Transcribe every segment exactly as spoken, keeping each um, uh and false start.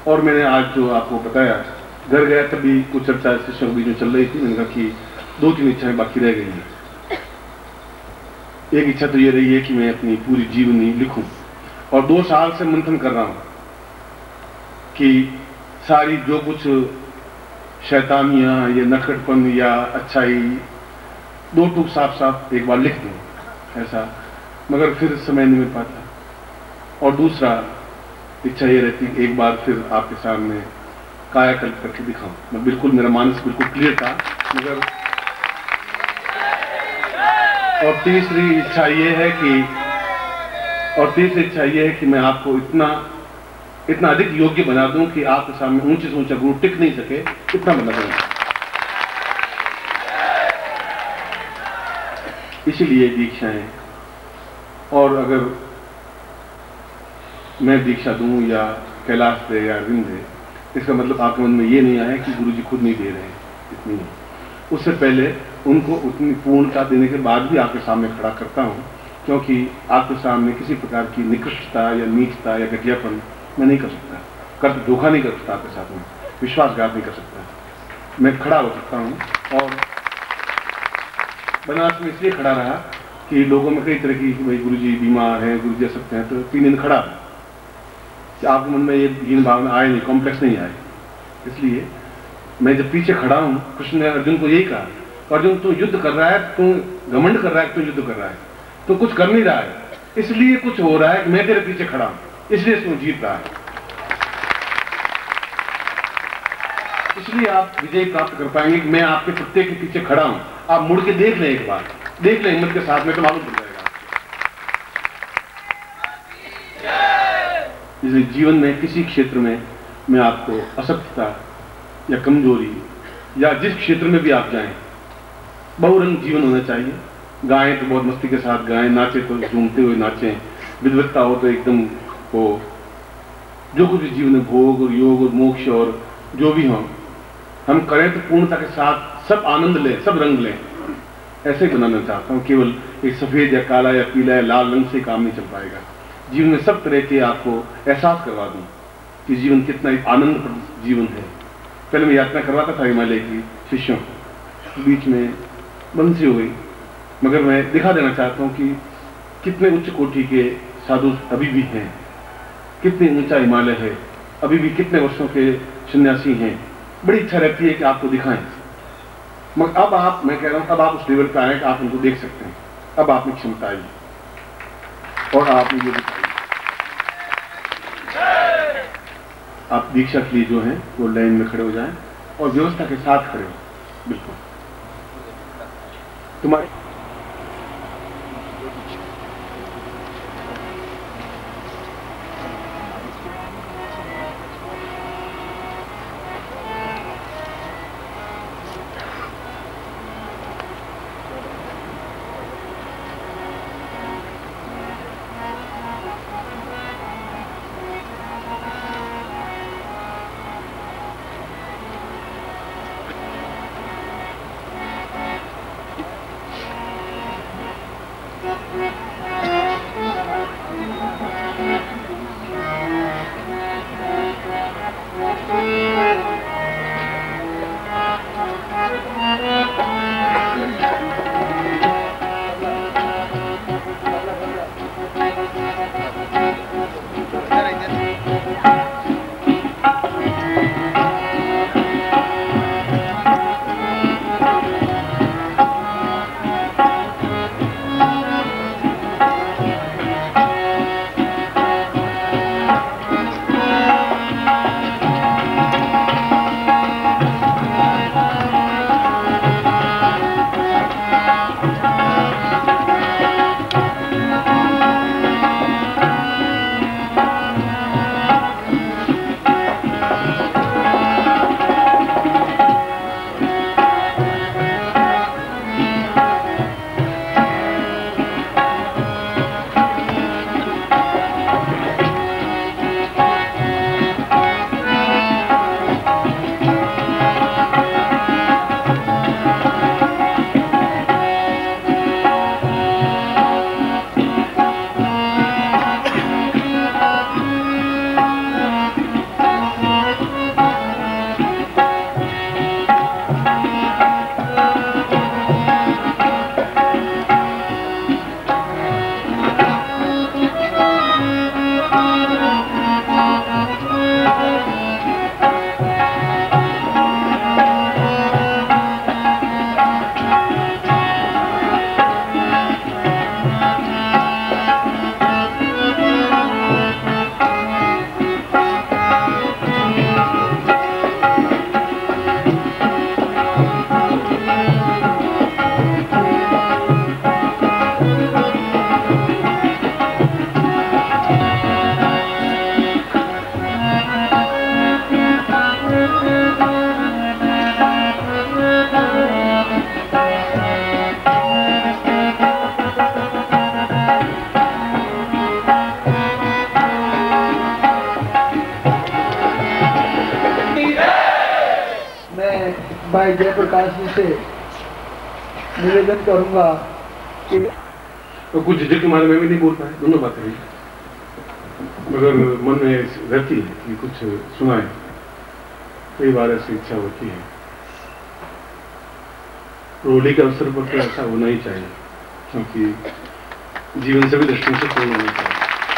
और मैंने आज जो आपको बताया, घर गया तभी कुछ चर्चा शिष्यों के बीच में चल रही थी। मैंने कहा कि दो तीन इच्छाएं बाकी रह गई हैं। एक इच्छा तो ये रही है कि मैं अपनी पूरी जीवनी लिखूं, और दो साल से मंथन कर रहा हूं कि सारी जो कुछ शैतानियां या नखटपन या अच्छाई दो टूक साफ साफ एक बार लिख दूं ऐसा, मगर फिर समय नहीं मिल पाता। और दूसरा इच्छा ये रहती है एक बार फिर आपके सामने कायाकल्प करके दिखाऊं। मैं बिल्कुल, मेरा मानस बिल्कुल क्लियर था, मगर और तीसरी इच्छा ये है कि और तीसरी इच्छा ये है कि मैं आपको इतना इतना अधिक योग्य बना दूं कि आपके सामने ऊंचे से ऊंचा गुरु टिक नहीं सके, इतना बना दूं। इसीलिए दीक्षाएं, और अगर मैं दीक्षा दूं या कैलाश दे या अरविंद दे, इसका मतलब आपके मन में ये नहीं आया कि गुरु जी खुद नहीं दे रहे हैं, इतनी नहीं। उससे पहले उनको उतनी पूर्णता देने के बाद भी आपके सामने खड़ा करता हूं, क्योंकि आपके सामने किसी प्रकार की निकृष्टता या नीचता या घटियापन मैं नहीं कर सकता, कर धोखा नहीं कर सकता, आपके साथ में विश्वासघात नहीं कर सकता। मैं खड़ा हो सकता हूं, और बनारस में इसलिए खड़ा रहा कि लोगों में कई तरह की, भाई गुरु जी बीमार हैं, गुरु जी सकते हैं, तो तीन दिन खड़ा कि आपके मन में ये हीन भावना आए नहीं, कॉम्प्लेक्स नहीं आए। इसलिए मैं जब पीछे खड़ा हूं, कृष्ण ने अर्जुन को यही कहा, अर्जुन तू युद्ध कर रहा है, तू घमंड कर रहा है, तू युद्ध कर रहा है, तो कुछ कर नहीं रहा है, इसलिए कुछ हो रहा है कि मैं तेरे पीछे खड़ा हूं, इसलिए तू जीत रहा है। इसलिए आप विजय प्राप्त कर पाएंगे कि मैं आपके प्रत्येक के पीछे खड़ा हूं। आप मुड़ के देख लें, एक बार देख लें हिम्मत के साथ में, तो मालूम पड़ जाएगा। इसलिए जीवन में किसी क्षेत्र में मैं आपको असत्यता या कमजोरी या जिस क्षेत्र में भी आप जाएं, बहुरंग जीवन होना चाहिए। गाएं तो बहुत मस्ती के साथ गाएं, नाचे तो झूमते हुए नाचें, विद्वत्ता हो तो एकदम हो, जो कुछ भी जीवन में भोग और योग और मोक्ष और जो भी हो हम करें तो पूर्णता के साथ सब आनंद लें, सब रंग लें। ऐसे ही बनाना चाहता हूँ। केवल एक सफेद या काला या पीला या लाल रंग से काम नहीं चल पाएगा। जीवन में सब तरह के आपको एहसास करवा दूं कि जीवन कितना आनंद जीवन है। पहले मैं यात्रा करवाता था हिमालय की शिष्यों, बीच में बंद सी हो गई, मगर मैं दिखा देना चाहता हूँ कि कितने उच्च कोटि के साधु अभी भी हैं, कितनी ऊंचा हिमालय है, अभी भी कितने वर्षों के सन्यासी हैं। बड़ी इच्छा रहती है कि आपको दिखाएं, मगर अब आप, मैं कह रहा हूं, अब आप उस लेवल पर आए कि आप उनको देख सकते हैं। अब आप में क्षमता आई और आप ये दिखाइए। आप दीक्षा के लिए जो है वो लाइन में खड़े हो जाएं और व्यवस्था के साथ खड़े हो, बिल्कुल तुम्हारे भाई जयप्रकाश जी से निवेदन करूंगा कि तो कुछ झिझक के मारे में भी नहीं बोल पाए, दोनों बातें हैं, मगर मन में रहती है कि कुछ सुनाए। कई बार ऐसी इच्छा होती है। रोली के अवसर पर तो ऐसा होना ही चाहिए, क्योंकि जीवन सभी दृष्टियों से पूर्ण होना चाहिए।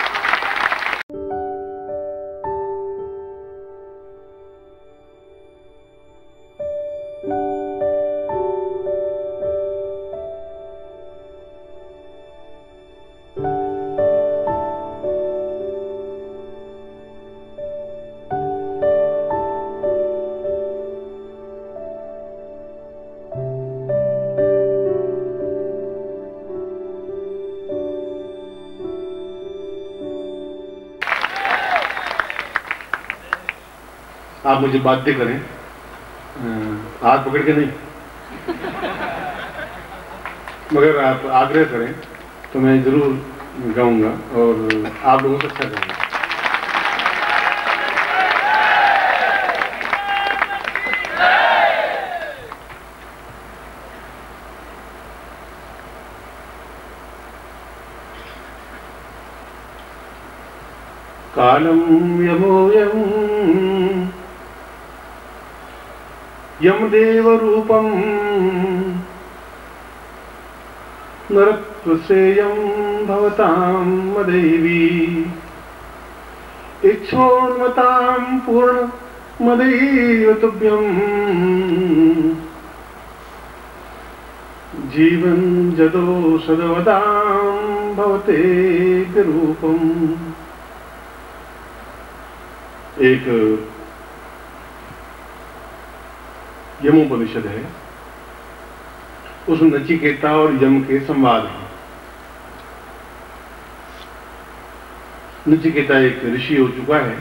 आप मुझे बाध्य करें, हाथ पकड़ के नहीं, मगर आप आग्रह करें तो मैं जरूर गाऊंगा और आप लोगों से अच्छा गाऊंगा। कालम यमोयम यमदेव रूपम नरत्वसेयं भवतां मदैवी इच्छोन्मतां पूर्ण मदैव तुभ्यं जीवन जदो सदवदां भवते रूपम। एक यमोपनिषद है, उसमें नचिकेता और यम के संवाद हैं। नचिकेता एक ऋषि हो चुका है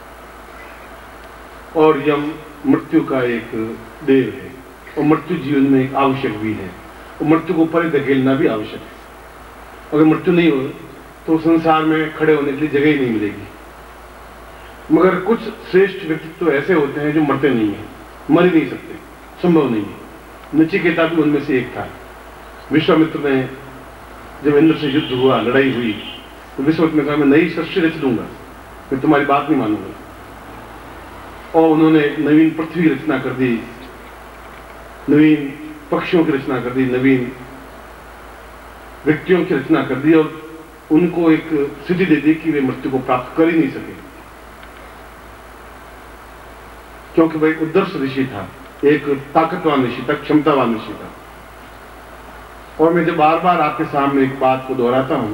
और यम मृत्यु का एक देव है, और मृत्यु जीवन में एक आवश्यक भी है, और मृत्यु को परे धकेलना भी आवश्यक है। अगर मृत्यु नहीं हो तो संसार में खड़े होने के लिए जगह ही नहीं मिलेगी। मगर कुछ श्रेष्ठ व्यक्तित्व तो ऐसे होते हैं जो मरते नहीं है, मर ही नहीं सकते, संभव नहीं है। नचिकेता भी उनमें से एक था। विश्वामित्र ने जब इंद्र से युद्ध हुआ, लड़ाई हुई, तो विश्वामित्र ने कहा मैं नई सृष्टि रच दूंगा, मैं तुम्हारी बात नहीं मानूंगा। और उन्होंने नवीन पृथ्वी की रचना कर दी, नवीन पक्षियों की रचना कर दी, नवीन व्यक्तियों की रचना कर दी, और उनको एक सिद्धि दे दी कि वे मृत्यु को प्राप्त कर ही नहीं सके, क्योंकि वह एक उद्दर्श ऋषि था, एक ताकतवान ऋषि था, क्षमतावान ऋषि था। और मैं जब बार बार आपके सामने एक बात को दोहराता हूं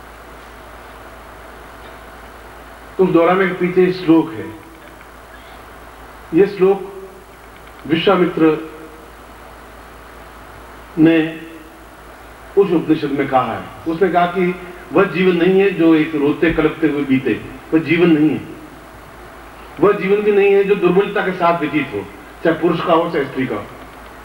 तो उस दोहराने के पीछे श्लोक है। यह श्लोक विश्वामित्र ने उस उपनिषद में कहा है। उसने कहा कि वह जीवन नहीं है जो एक रोते कलपते हुए बीते, वह जीवन नहीं है। वह जीवन भी नहीं है जो दुर्बलता के साथ व्यतीत हो, चाहे पुरुष का हो चाहे स्त्री का हो,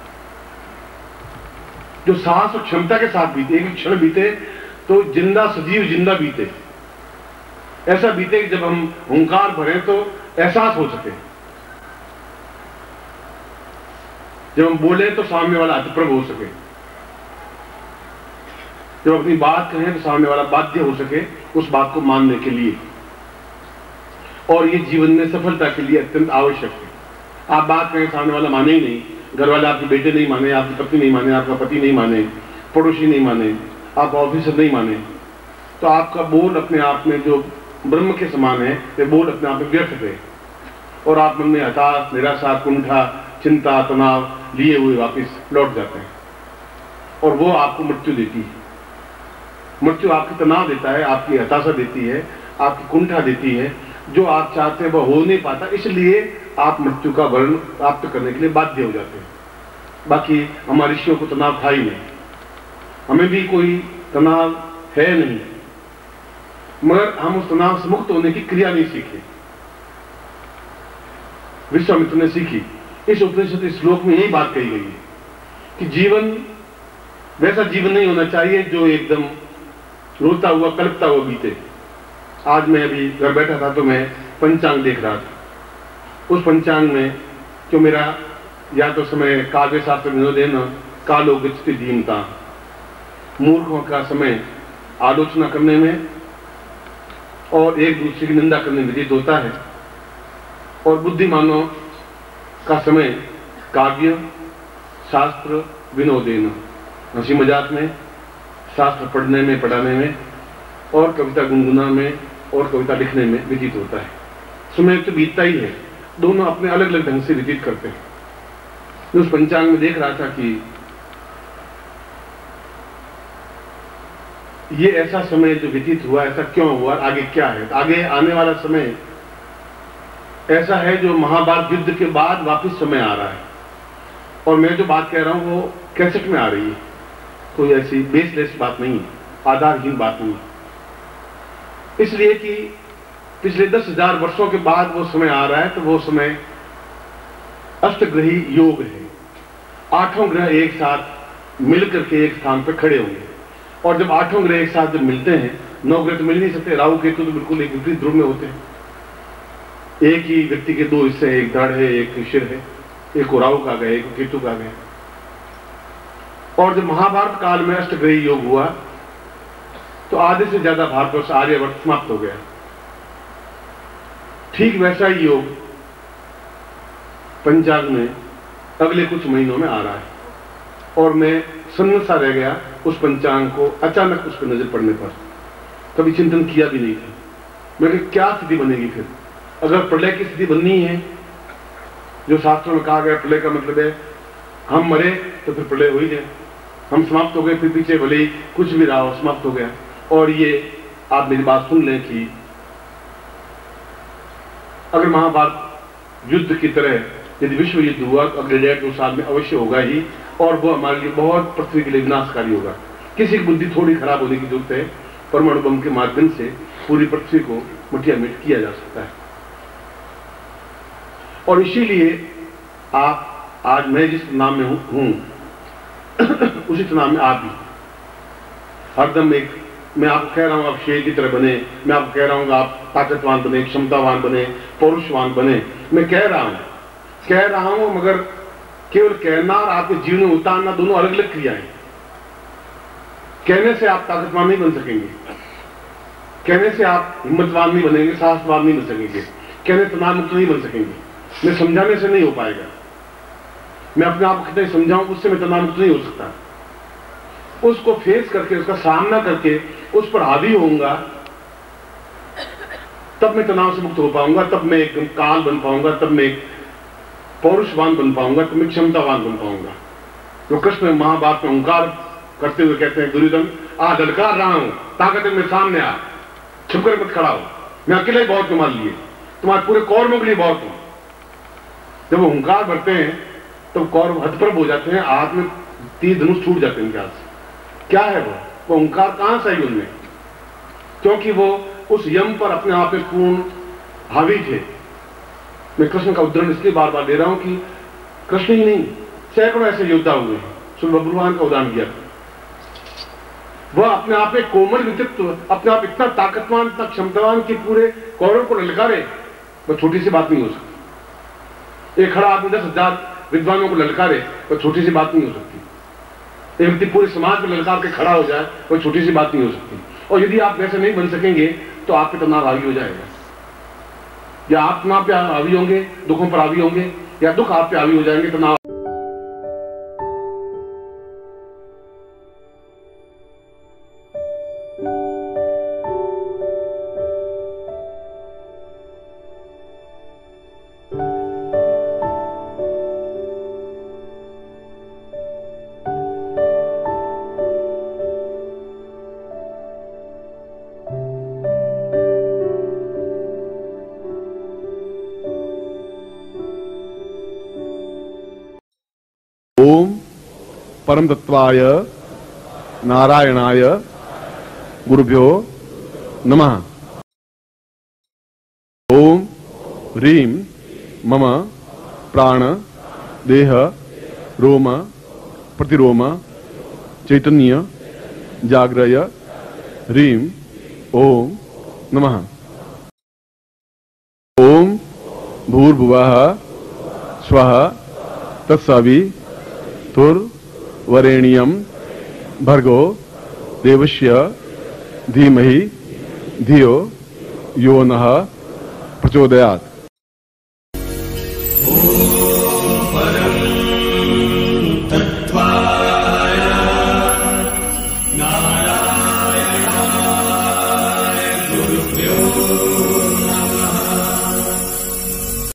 जो साहस और क्षमता के साथ बीते। एक क्षण बीते तो जिंदा सजीव जिंदा बीते, ऐसा बीते कि जब हम हुंकार भरें तो एहसास हो सके, जब हम बोले तो सामने वाला अतिप्रभ हो सके, जब अपनी बात कहें तो सामने वाला बाध्य हो सके उस बात को मानने के लिए। और ये जीवन में सफलता के लिए अत्यंत आवश्यक है। आप बात करें, सामने वाला माने ही नहीं, घर वाले आपके बेटे नहीं माने, आपकी पत्नी नहीं माने, आपका पति नहीं माने, पड़ोसी नहीं माने, आपका ऑफिसर नहीं माने, तो आपका बोल अपने आप में जो ब्रह्म के समान है, वे बोल अपने आप में व्यर्थ है, और आप मन में हताश, निराशा, कुंठा, चिंता, तनाव लिए हुए वापिस लौट जाते हैं, और वो आपको मृत्यु देती है। मृत्यु आपकी तनाव देता है, आपकी हताशा देती है, आपकी कुंठा देती है, जो आप चाहते हैं वह हो नहीं पाता, इसलिए आप मृत्यु का वर्ण प्राप्त करने के लिए बाध्य हो जाते हैं। बाकी हमारे ऋषियों को तनाव था ही नहीं, हमें भी कोई तनाव है नहीं, मगर हम उस तनाव से मुक्त होने की क्रिया नहीं सीखे। विश्वामित्र ने सीखी। इस उपनिषद इस श्लोक में यही बात कही गई है कि जीवन वैसा जीवन नहीं होना चाहिए जो एकदम रोता हुआ कल्पता हुआ बीते। आज मैं अभी घर बैठा था तो मैं पंचांग देख रहा था। उस पंचांग में जो मेरा या तो समय काव्य शास्त्र विनोदेन कालो गच्छति धीमता, मूर्खों का समय आलोचना करने में और एक दूसरे की निंदा करने में व्यतीत होता है, और बुद्धिमानों का समय काव्य शास्त्र विनोदेन, हंसी मजाक में, शास्त्र पढ़ने में पढ़ाने में, और कविता गुनगुना में और कविता लिखने में व्यतीत होता है। समय तो बीतता ही है, दोनों अपने अलग अलग ढंग से व्यतीत करते हैं। मैं उस पंचांग में देख रहा था कि ये ऐसा समय जो व्यतीत हुआ, ऐसा क्यों हुआ, आगे क्या है, आगे आने वाला समय ऐसा है जो महाभारत युद्ध के बाद वापस समय आ रहा है। और मैं जो बात कह रहा हूं वो कैसेट में आ रही है, कोई ऐसी बेसलेस बात नहीं है, आधारहीन बात नहीं है। इसलिए कि पिछले दस हजार वर्षों के बाद वो समय आ रहा है, तो वो समय अष्टग्रही योग है। आठों ग्रह एक साथ मिलकर के एक स्थान पर खड़े होंगे, और जब आठों ग्रह एक साथ जब मिलते हैं, नौ ग्रह तो मिल नहीं सकते, राहु केतु तो बिल्कुल एक विपरीत ध्रुव में होते हैं। एक ही व्यक्ति के दो हिस्से, एक धड़ है, एक शिर है, एक को राहु का गया, एक को केतु का गया। और जब महाभारत काल में अष्टग्रही योग हुआ तो आधे से ज्यादा भारतवर्ष आर्यवर्त समाप्त हो गया। ठीक वैसा ही योग पंचांग में अगले कुछ महीनों में आ रहा है, और मैं सन्न सा रह गया उस पंचांग को अचानक उस पर नजर पड़ने पर। कभी चिंतन किया भी नहीं था। मैं कि क्या स्थिति बनेगी फिर, अगर प्रलय की स्थिति बननी है, जो शास्त्रों में कहा गया प्रलय का मतलब है हम मरे तो फिर प्रलय हो ही जाए, हम समाप्त हो गए, फिर पीछे भले ही कुछ भी रहा हो, समाप्त हो गया। और ये आप मेरी बात सुन लें कि अगर महाभारत युद्ध की तरह यदि विश्व युद्ध हुआ तो अगले डेढ़ दो साल में अवश्य होगा ही, और वो हमारे लिए बहुत पृथ्वी के लिए विनाशकारी होगा। किसी की बुद्धि थोड़ी खराब होने की जरूरत है, परमाणु बम के माध्यम से पूरी पृथ्वी को मटिया मिट किया जा सकता है। और इसीलिए आप आज मैं जिस नाम में हूं उसी नाम में आप भी हरदम एक, मैं आपको कह रहा हूं आप शेर की तरह बने, मैं आपको कह रहा हूं आप ताकतवान बने, क्षमतावान बने, पौरुषवान बने, मैं कह रहा हूं कह रहा हूं मगर केवल कहना और आपके जीवन में उतारना दोनों अलग अलग क्रियाएं। कहने से आप ताकतवान नहीं बन सकेंगे, कहने से आप हिम्मतवान नहीं बनेंगे, साहसवान नहीं बन सकेंगे, कहने तनाव मुक्त नहीं बन सकेंगे, मैं समझाने से नहीं हो पाएगा। मैं अपने आप को कितना समझाऊं उससे मैं तनाव मुक्त नहीं हो सकता। उसको फेस करके, उसका सामना करके उस पर हावी होऊंगा, तब मैं तनाव से मुक्त हो पाऊंगा, तब मैं एकदम काल बन पाऊंगा, तब मैं एक पौरुषवान बन पाऊंगा, तब मैं क्षमतावान बन पाऊंगा। तो कृष्ण महाभारत में ओंकार करते हुए कहते हैं, दुर्योधन आ ललकार रहा हूं, ताकत है मेरे सामने आ, छुपकर मत खड़ा हो, मैं अकेला ही बहुत तुम्हारे लिए, तुम्हारे पूरे कौरवों के लिए बहुत हूं। जब वो ओंकार भरते हैं तो कौरव हतप्रभ हो जाते हैं, हाथ में तीर धनुष छूट जाते हैं उनके हाथ से। क्या है वो वो ओंकार कहां से आई उनमें? क्योंकि वो उस यम पर अपने आप में पूर्ण हावी थे। मैं कृष्ण का उदाहरण इसलिए बार बार दे रहा हूं कि कृष्ण ही नहीं, सैकड़ों ऐसे योद्धा हुए हैं। सुन भगवान का उदाहरण दिया, वह अपने आप में कोमल व्यक्तित्व, अपने आप इतना ताकतवान, इतना क्षमतावान कि पूरे कौरव को ललकारे, वह छोटी सी बात नहीं हो सकती। एक खड़ा आदमी दस हजार विद्वानों को ललकारे, वह छोटी सी बात नहीं हो सकती। एक व्यक्ति पूरे समाज में ललकार के खड़ा हो जाए, वह छोटी सी बात नहीं हो सकती। और यदि आप वैसे नहीं बन सकेंगे तो आप पे तनाव हावी हो जाएगा, या आप तनाव पे हावी होंगे, दुखों पर हावी होंगे, या दुख आप पे हावी हो जाएंगे, तनाव। ओम परम तत्वाय नारायणाय गुरुभ्यो नमः। ओम ह्रीं मम प्राण देह रोम प्रतिरोम चैतन्य जाग्रय ह्रीं ओम नमः। ओम भूर्भुवः स्वः तत्सवितुर्वरेण्यं भर्गो देवस्य धीमहि धियो यो नः प्रचोदयात्।